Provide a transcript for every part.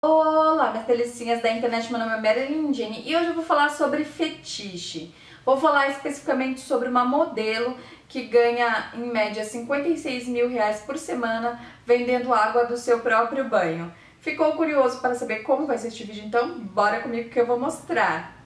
Olá, minhas delicinhas da internet, meu nome é Marilyn Jenny e hoje eu vou falar sobre fetiche. Vou falar especificamente sobre uma modelo que ganha em média 56 mil reais por semana vendendo água do seu próprio banho. Ficou curioso para saber como vai ser este vídeo? Então bora comigo que eu vou mostrar.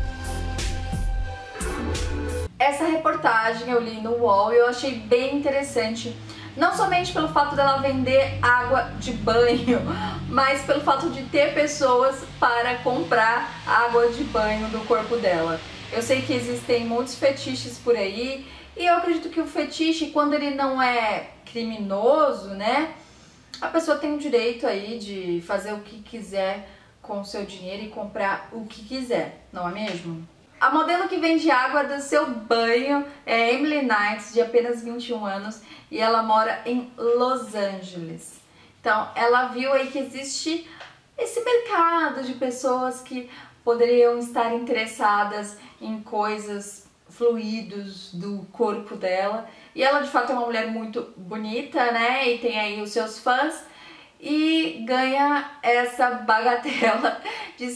Essa reportagem eu li no UOL e eu achei bem interessante. Não somente pelo fato dela vender água de banho, mas pelo fato de ter pessoas para comprar água de banho do corpo dela. Eu sei que existem muitos fetiches por aí e eu acredito que o fetiche, quando ele não é criminoso, né, a pessoa tem o direito aí de fazer o que quiser com o seu dinheiro e comprar o que quiser, não é mesmo? A modelo que vende água do seu banho é Emily Knights, de apenas 21 anos, e ela mora em Los Angeles. Então, ela viu aí que existe esse mercado de pessoas que poderiam estar interessadas em coisas, fluidos do corpo dela. E ela, de fato, é uma mulher muito bonita, né? E tem aí os seus fãs. E ganha essa bagatela de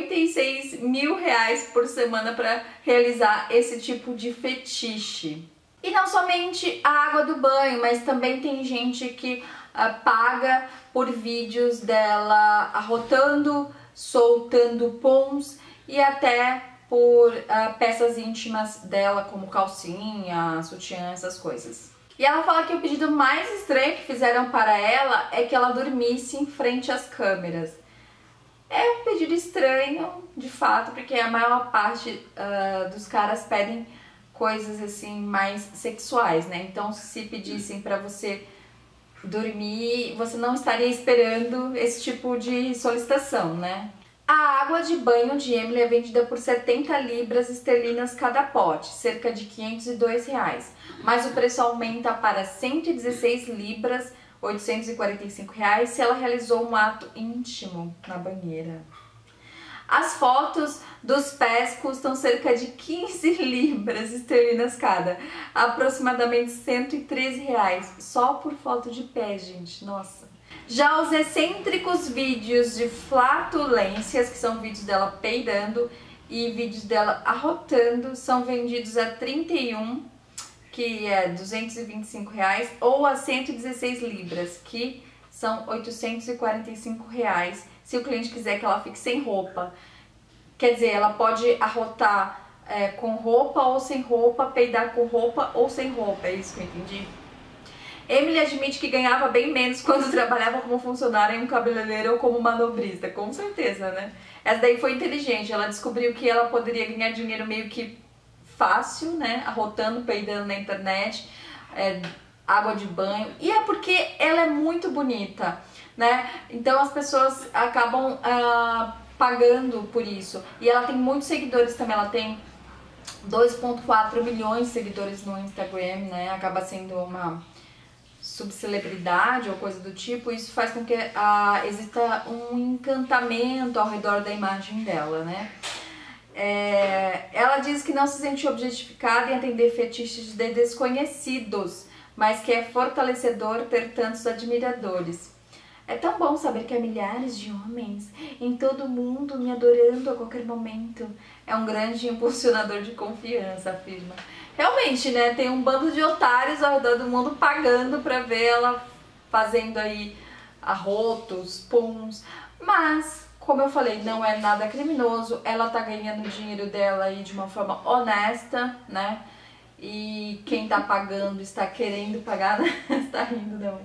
56 mil reais por semana para realizar esse tipo de fetiche. E não somente a água do banho, mas também tem gente que paga por vídeos dela arrotando, soltando pons e até por peças íntimas dela, como calcinha, sutiã, essas coisas. E ela fala que o pedido mais estranho que fizeram para ela é que ela dormisse em frente às câmeras. É um pedido estranho, de fato, porque a maior parte dos caras pedem coisas assim mais sexuais, né? Então, se pedissem para você dormir, você não estaria esperando esse tipo de solicitação, né? A água de banho de Emily é vendida por 70 libras esterlinas cada pote, cerca de 502 reais. Mas o preço aumenta para 116 libras, 845 reais, se ela realizou um ato íntimo na banheira. As fotos dos pés custam cerca de 15 libras esterlinas cada, aproximadamente 113 reais, só por foto de pé, gente, nossa. Já os excêntricos vídeos de flatulências, que são vídeos dela peidando, e vídeos dela arrotando, são vendidos a 31, que é 225 reais, ou a 116 libras, que são 845 reais, se o cliente quiser que ela fique sem roupa. Quer dizer, ela pode arrotar com roupa ou sem roupa, peidar com roupa ou sem roupa, é isso que eu entendi? Emily admite que ganhava bem menos quando trabalhava como funcionária em um cabeleireiro ou como manobrista, com certeza, né? Essa daí foi inteligente, ela descobriu que ela poderia ganhar dinheiro meio que fácil, né? Arrotando, peidando na internet, água de banho, e é porque ela é muito bonita, né? Então as pessoas acabam pagando por isso. E ela tem muitos seguidores também, ela tem 2,4 milhões de seguidores no Instagram, né? Acaba sendo uma subcelebridade ou coisa do tipo. Isso faz com que exista um encantamento ao redor da imagem dela, né? Ela diz que não se sente objetificada em atender fetiches de desconhecidos, mas que é fortalecedor ter tantos admiradores. É tão bom saber que há milhares de homens em todo o mundo me adorando a qualquer momento. É um grande impulsionador de confiança, afirma. Realmente, né? Tem um bando de otários ao redor do mundo pagando pra ver ela fazendo aí arrotos, puns. Mas, como eu falei, não é nada criminoso. Ela tá ganhando o dinheiro dela aí de uma forma honesta, né? E quem tá pagando está querendo pagar, né? Está rindo, não.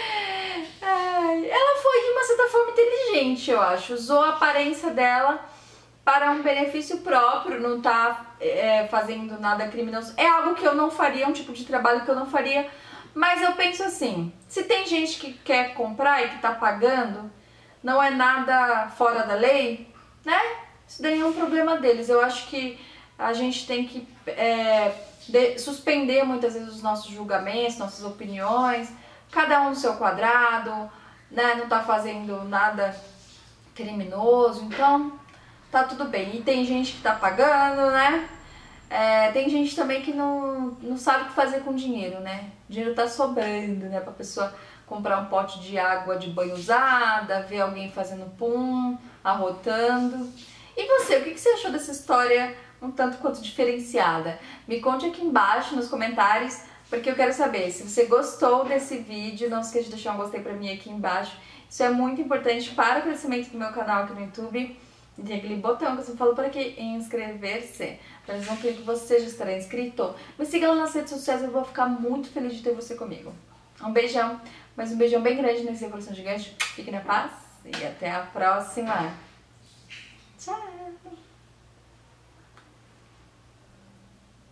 Ela foi de uma certa forma inteligente, eu acho. Usou a aparência dela para um benefício próprio, não tá fazendo nada criminoso. É algo que eu não faria, um tipo de trabalho que eu não faria, mas eu penso assim, se tem gente que quer comprar e que tá pagando, não é nada fora da lei, né? Isso daí é um problema deles. Eu acho que a gente tem que suspender muitas vezes os nossos julgamentos, nossas opiniões, cada um no seu quadrado, né? Não tá fazendo nada criminoso, então tá tudo bem. E tem gente que tá pagando, né? Tem gente também que não sabe o que fazer com dinheiro, né? O dinheiro tá sobrando, né? Pra pessoa comprar um pote de água de banho usada, ver alguém fazendo pum, arrotando. E você, o que você achou dessa história um tanto quanto diferenciada? Me conte aqui embaixo nos comentários, porque eu quero saber se você gostou desse vídeo. Não esqueça de deixar um gostei pra mim aqui embaixo. Isso é muito importante para o crescimento do meu canal aqui no YouTube. E tem aquele botão que eu sempre falo por aqui, inscrever-se. Para eles não que você já estará inscrito. Me siga lá nas redes sociais, eu vou ficar muito feliz de ter você comigo. Um beijão, mas um beijão bem grande nesse Evolução Gigante. Fique na paz e até a próxima. Tchau!